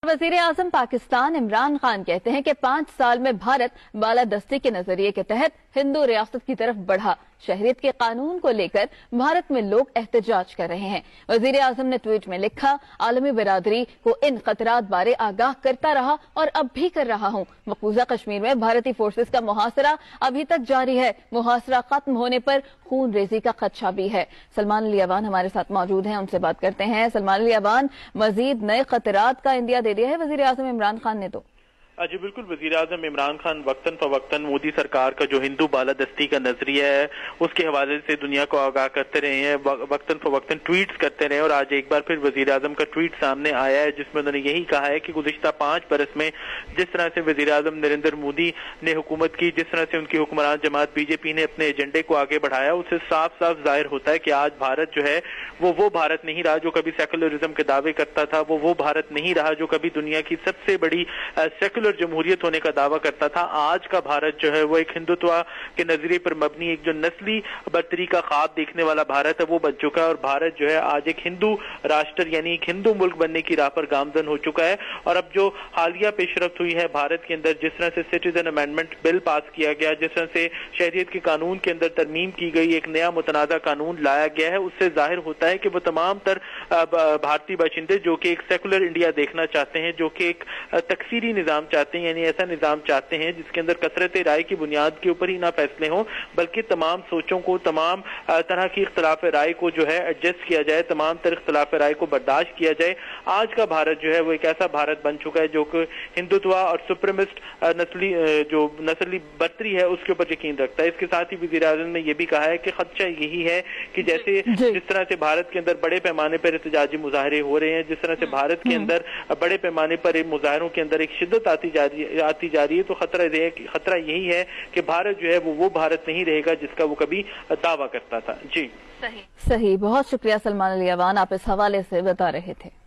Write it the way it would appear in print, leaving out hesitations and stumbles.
वजीर आजम पाकिस्तान इमरान खान कहते हैं कि 5 साल में भारत बालादस्ती के नजरिए के तहत हिंदू रियासत की तरफ बढ़ा। शहरियत के कानून को लेकर भारत में लोग एहतजाज कर रहे हैं। वजीर आजम ने ट्वीट में लिखा, आलमी बिरादरी को इन खतरात बारे आगाह करता रहा और अब भी कर रहा हूं। मकबूजा कश्मीर में भारतीय फोर्सेस का मुहासरा अभी तक जारी है। मुहासरा खत्म होने पर खून रेजी का खदशा भी है। सलमान अली अवान हमारे साथ मौजूद हैं, उनसे बात करते हैं। सलमान अली अवान, मजीद नए खतरात का इंदिया दे दिया है वजीर आजम इमरान खान ने तो? जी बिल्कुल, वजीर आजम इमरान खान वक्तन फवक्तन मोदी सरकार का जो हिंदू बालादस्ती का नजरिया है उसके हवाले से दुनिया को आगाह करते रहे हैं, वक्तन फवक्तन ट्वीट्स करते रहे और आज एक बार फिर वजीर आजम का ट्वीट सामने आया है जिसमें उन्होंने यही कहा है कि गुज़िश्ता 5 बरस में जिस तरह से वजीर आजम नरेंद्र मोदी ने हुकूमत की, जिस तरह से उनकी हुक्मरान जमात बीजेपी ने अपने एजेंडे को आगे बढ़ाया, उससे साफ साफ जाहिर होता है कि आज भारत जो है वो भारत नहीं रहा जो कभी सेकुलरिज्म के दावे करता था, वो भारत नहीं रहा जो कभी दुनिया की सबसे बड़ी सेकुलर जमहूरियत होने का दावा करता था। आज का भारत जो है वो एक हिंदुत्व के नजरिए पर मबनी एक जो नस्ली बर्तरी का ख्वाब देखने वाला भारत है वो बन चुका है और भारत जो है आज एक हिंदू राष्ट्र यानी एक हिंदू मुल्क बनने की राह पर गामजन हो चुका है। और अब जो हालिया पेशरफ्त हुई है भारत के अंदर, जिस तरह से सिटीजन अमेंडमेंट बिल पास किया गया, जिस तरह से शहरियत के कानून के अंदर तरमीम की गई, एक नया मुतनाज़ा कानून लाया गया है, उससे जाहिर होता है कि वो तमाम तर भारतीय बाशिंदे जो कि एक सेकुलर इंडिया देखना चाहते हैं, जो कि एक तकसीरी निजाम चाहते हैं, यानी ऐसा निजाम चाहते हैं जिसके अंदर कसरत राय की बुनियाद के ऊपर ही ना फैसले हों बल्कि तमाम सोचों को, तमाम तरह की इख्तलाफ राय को जो है एडजस्ट किया जाए, तमाम तरह इख्तलाफ राय को बर्दाश्त किया जाए। आज का भारत जो है वो एक ऐसा भारत बन चुका है जो कि हिंदुत्व और सुप्रीमिस्ट नस्ली बर्तरी है उसके ऊपर यकीन रखता है। इसके साथ ही वज़ीर आज़म ने यह भी कहा है कि खदशा यही है कि जैसे जिस तरह से भारत के अंदर बड़े पैमाने पर एहतजाजी मुजाहरे हो रहे हैं, जिस तरह से भारत के अंदर बड़े पैमाने पर मुजाहरों के अंदर एक शिद्दत आती जा रही है, तो खतरा यही है कि भारत जो है वो भारत नहीं रहेगा जिसका वो कभी दावा करता था। जी सही, बहुत शुक्रिया सलमान अली अवान, आप इस हवाले से बता रहे थे।